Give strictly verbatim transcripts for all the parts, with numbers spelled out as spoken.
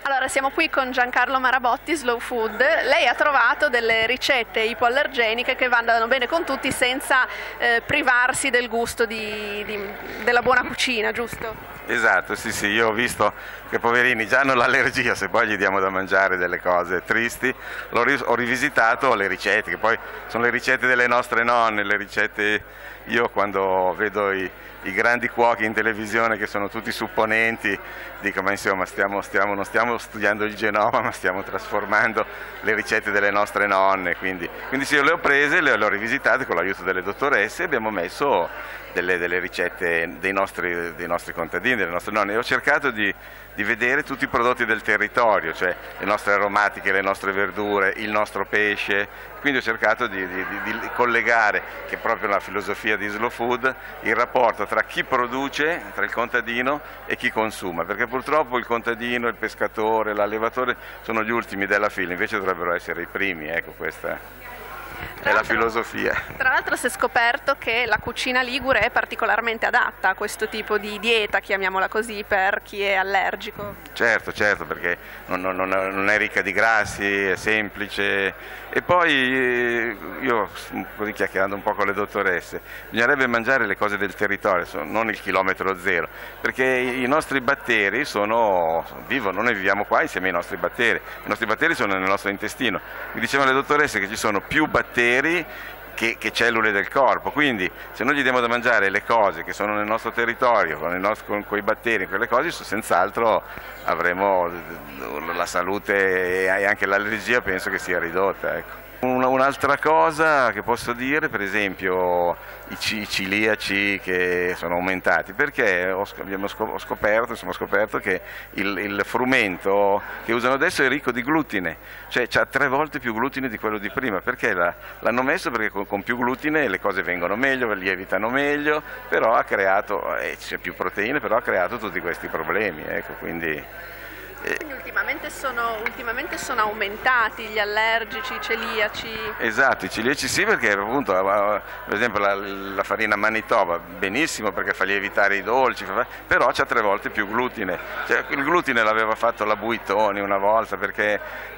Allora, siamo qui con Giancarlo Marabotti, Slow Food. Lei ha trovato delle ricette ipoallergeniche che vanno bene con tutti senza eh, privarsi del gusto di, di, della buona cucina, giusto? Esatto, sì sì, io ho visto che poverini già hanno l'allergia, se poi gli diamo da mangiare delle cose tristi, l'ho ri ho rivisitato le ricette, che poi sono le ricette delle nostre nonne, le ricette, io quando vedo i, i grandi cuochi in televisione che sono tutti supponenti, dico ma insomma stiamo, stiamo, non stiamo studiando il genoma, ma stiamo trasformando le ricette delle nostre nonne, quindi, quindi sì, io le ho prese, le, le ho rivisitate con l'aiuto delle dottoresse e abbiamo messo delle, delle ricette dei nostri, dei nostri contadini, delle nostre nonne. E ho cercato di, di vedere tutti i prodotti del territorio, cioè le nostre aromatiche, le nostre verdure, il nostro pesce, quindi ho cercato di, di, di collegare, che è proprio la filosofia di Slow Food, il rapporto tra chi produce, tra il contadino e chi consuma, perché purtroppo il contadino, il pescatore, l'allevatore sono gli ultimi della fila, invece dovrebbero essere i primi, ecco questa è la filosofia. Tra l'altro si è scoperto che la cucina ligure è particolarmente adatta a questo tipo di dieta, chiamiamola così, per chi è allergico. Certo, certo, perché non, non, non è ricca di grassi, è semplice. E poi io, così chiacchierando un po' con le dottoresse, bisognerebbe mangiare le cose del territorio, non il chilometro zero, perché i nostri batteri sono, vivono, noi viviamo qua insieme ai nostri batteri, i nostri batteri sono nel nostro intestino. Mi dicevano le dottoresse che ci sono più batteri Che, che cellule del corpo, quindi se noi gli diamo da mangiare le cose che sono nel nostro territorio, con, il nostro, con quei batteri, quelle cose, senz'altro avremo la salute e anche l'allergia, penso che sia ridotta. Ecco. Un'altra cosa che posso dire, per esempio i ciliaci che sono aumentati, perché ho, abbiamo scoperto, insomma, ho scoperto che il, il frumento che usano adesso è ricco di glutine, cioè ha tre volte più glutine di quello di prima, perché l'hanno messo? Perché con, con più glutine le cose vengono meglio, lievitano meglio, però ha creato, eh, c'è più proteine, però ha creato tutti questi problemi, ecco, quindi... Quindi ultimamente sono, ultimamente sono aumentati gli allergici, i celiaci? Esatto, i celiaci sì, perché appunto per esempio la, la farina Manitoba benissimo perché fa lievitare i dolci, però c'ha tre volte più glutine. Cioè, il glutine l'aveva fatto la Buitoni una volta perché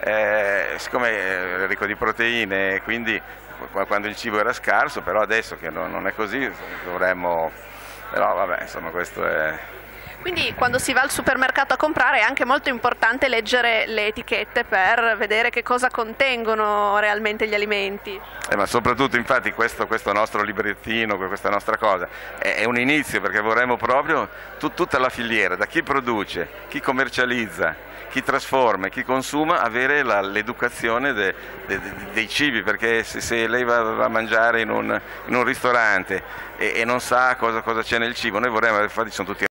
eh, siccome è ricco di proteine, quindi quando il cibo era scarso, però adesso che non, non è così dovremmo, però vabbè, insomma, questo è... Quindi quando si va al supermercato a comprare è anche molto importante leggere le etichette per vedere che cosa contengono realmente gli alimenti. Eh, ma soprattutto infatti questo, questo nostro librettino, questa nostra cosa è, è un inizio, perché vorremmo proprio tut, tutta la filiera, da chi produce, chi commercializza, chi trasforma e chi consuma, avere l'educazione de, de, de, dei cibi, perché se, se lei va, va a mangiare in un, in un ristorante e, e non sa cosa, cosa c'è nel cibo, noi vorremmo, infatti sono tutti